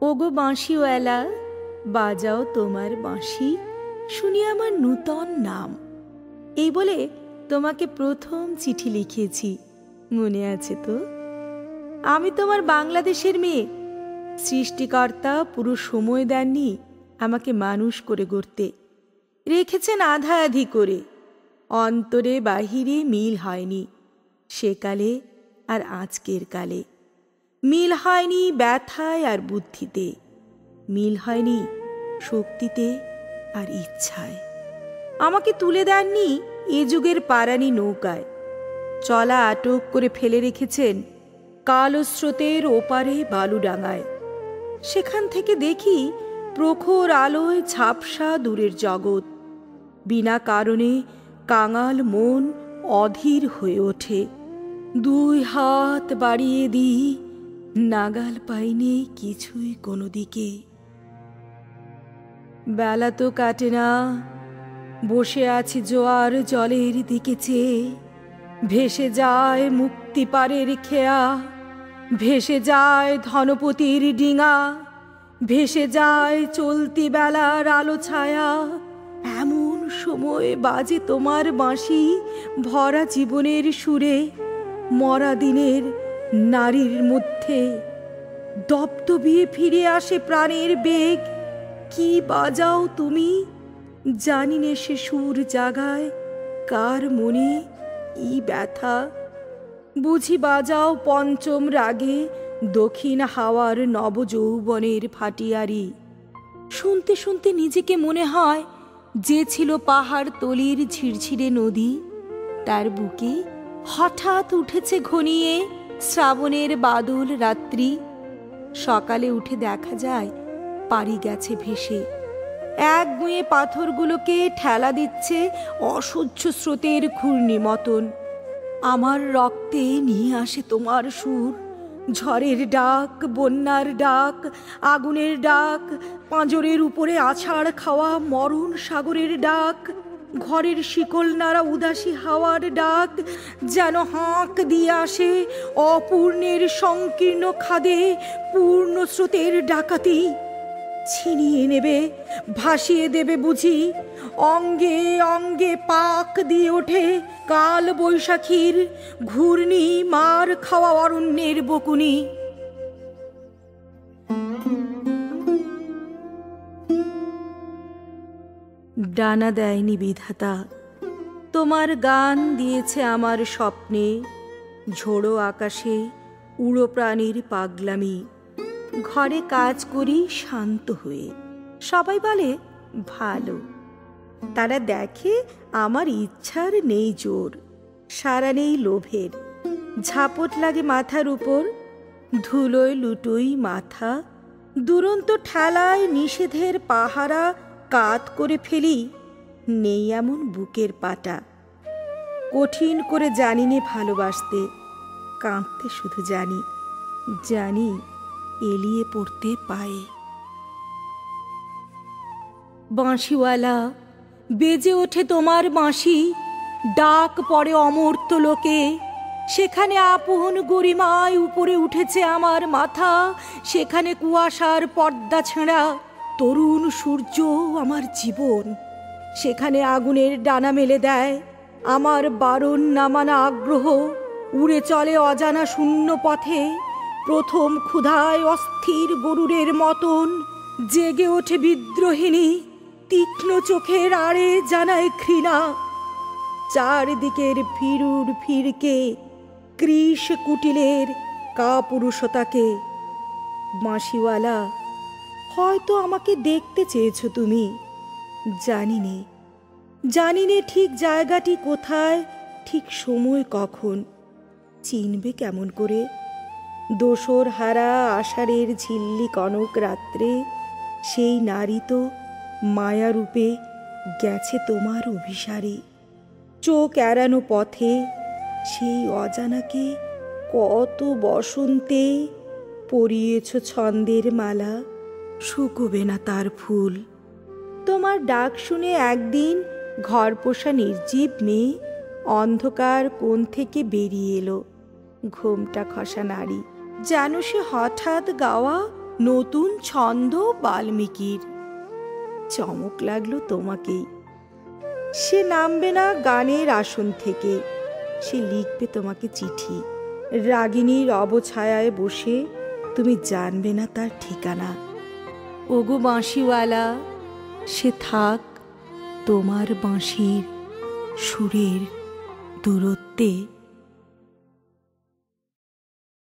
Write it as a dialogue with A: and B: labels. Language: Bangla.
A: ওগো বাঁশিওয়ালা, বাজাও তোমার বাঁশি, শুনি আমার নূতন নাম। এই বলে তোমাকে প্রথম চিঠি লিখেছি, মনে আছে তো? আমি তোমার বাংলাদেশের মেয়ে। সৃষ্টিকর্তা পুরো সময় দেননি আমাকে মানুষ করে গড়তে, রেখেছেন আধা আধি করে। অন্তরে বাহিরে মিল হয়নি সেকালে আর আজকের কালে। মিল হয়নি ব্যথায় আর বুদ্ধিতে, মিল হয়নি শক্তিতে আর ইচ্ছায়। আমাকে তুলে দেননি এ যুগের পারানি নৌকায়, চলা আটক করে ফেলে রেখেছেন কালো স্রোতের ওপারে বালুডাঙায়। সেখান থেকে দেখি প্রখর আলোয় ঝাপসা দূরের জগৎ। বিনা কারণে কাঙাল মন অধীর হয়ে ওঠে। দুই হাত বাড়িয়ে দিই, নাগাল পাইনি কিছুই কোনো দিকে। বেলা তো কাটে না, বসে আছি জোয়ার জলের দিকে চেয়ে। ভেসে যায় মুক্তিপারের খেয়া, ভেসে যায় ধনপতির ডিঙা, ভেসে যায় চলতি বেলার আলো ছায়া। এমন সময় বাজে তোমার বাঁশি ভরা জীবনের সুরে, মরা দিনের নারীর মধ্যে দপদপিয়ে ফিরে আসে প্রাণের বেগ। কি বাজাও তুমি, জানি নে সে সুর জাগায় কার মনে কি ব্যথা। বুঝি বাজাও পঞ্চম রাগে দক্ষিণ হাওয়ার নবযৌবনের ফাটিয়ারি। শুনতে শুনতে নিজেকে মনে হয় যে ছিল পাহাড় তলির ঝিরঝিরে নদী, তার বুকে হঠাৎ উঠেছে ঘনিয়ে শ্রাবণের বাদল রাত্রি। সকালে উঠে দেখা যায় পাড়ি গেছে ভেসে, এক গুঁয়ে পাথরগুলোকে ঠেলা দিচ্ছে অসহ্য স্রোতের ঘূর্ণি মতন। আমার রক্তে নিয়ে আসে তোমার সুর, ঝড়ের ডাক, বন্যার ডাক, আগুনের ডাক, পাঁজরের উপরে আছাড় খাওয়া মরণ সাগরের ডাক, ঘরের শিকল নাড়া উদাসী হাওয়ার ডাক, যেন হাঁক দিয়ে আসে অপূর্ণের সংকীর্ণ খাদে পূর্ণ স্রোতের ডাকাতি। ছিনিয়ে নেবে, ভাসিয়ে দেবে বুঝি। অঙ্গে অঙ্গে পাক দিয়ে ওঠে কাল বৈশাখীর ঘূর্ণি, মার খাওয়া অরণ্যের বকুনি। ডানা দেয়নি বিধাতা, তোমার গান দিয়েছে আমার স্বপ্নে। ঝোড়ো আকাশে উড়ো প্রাণীর পাগলামি। ঘরে কাজ করি শান্ত হয়ে, সবাই বলে ভালো। তারা দেখে আমার ইচ্ছার নেই জোর, সারা নেই লোভের। ঝাপট লাগে মাথার উপর, ধুলোয় লুটোই মাথা। দুরন্ত ঠেলায় নিষেধের পাহারা কাত করে ফেলি, নেই এমন বুকের পাটা। কঠিন করে জানি নে ভালোবাসতে, কাঁদতে শুধু জানি, জানি এলিয়ে পড়তে পায়ে। বাঁশিওয়ালা, বেজে ওঠে তোমার বাঁশি, ডাক পড়ে অমর্ত্য লোকে। সেখানে আপন গরিমায় উপরে উঠেছে আমার মাথা, সেখানে কুয়াশার পর্দা ছেঁড়া তরুণ সূর্য আমার জীবন। সেখানে আগুনের ডানা মেলে দেয় আমার বারণ নামানা আগ্রহ। উড়ে চলে অজানা শূন্য পথে, প্রথম ক্ষুধায় অস্থির গরুরের মতন। জেগে ওঠে বিদ্রোহিণী, তীক্ষ্ণ চোখের আড়ে জানায় ঘৃণা। চারদিকের ফিরুর ফিরকে কৃষ কুটিলের কাপুরুষতাকে। বাঁশিওয়ালা, হয়তো আমাকে দেখতে চেয়েছো তুমি, জানি নে, জানি নে ঠিক জায়গাটি কোথায়, ঠিক সময় কখন। চিনবে কেমন করে? দোসর হারা আষাঢ়ের ঝিল্লি কনক রাত্রে সেই নারী তো মায়ারূপে গেছে তোমার অভিসারে। চোখ এড়ানো পথে সেই অজানাকে কত বসন্তে পরিয়েছ ছন্দের মালা, শুকোবে না তার ফুল। তোমার ডাক শুনে একদিন ঘরপোষা নির্জীব মেয়ে অন্ধকার কোণ থেকে বেরিয়ে এলো। ঘোমটা খসা নারী, যেন সে হঠাৎ গাওয়া নতুন ছন্দ বাল্মীকির। চমক লাগলো তোমাকেই। সে নামবে না গানের আসন থেকে, সে লিখবে তোমাকে চিঠি। রাগিনীর অবছায়ায় বসে তুমি জানবে না তার ঠিকানা। ওগো বাঁশিওয়ালা, সে থাক তোমার বাঁশির সুরের দূরত্বে।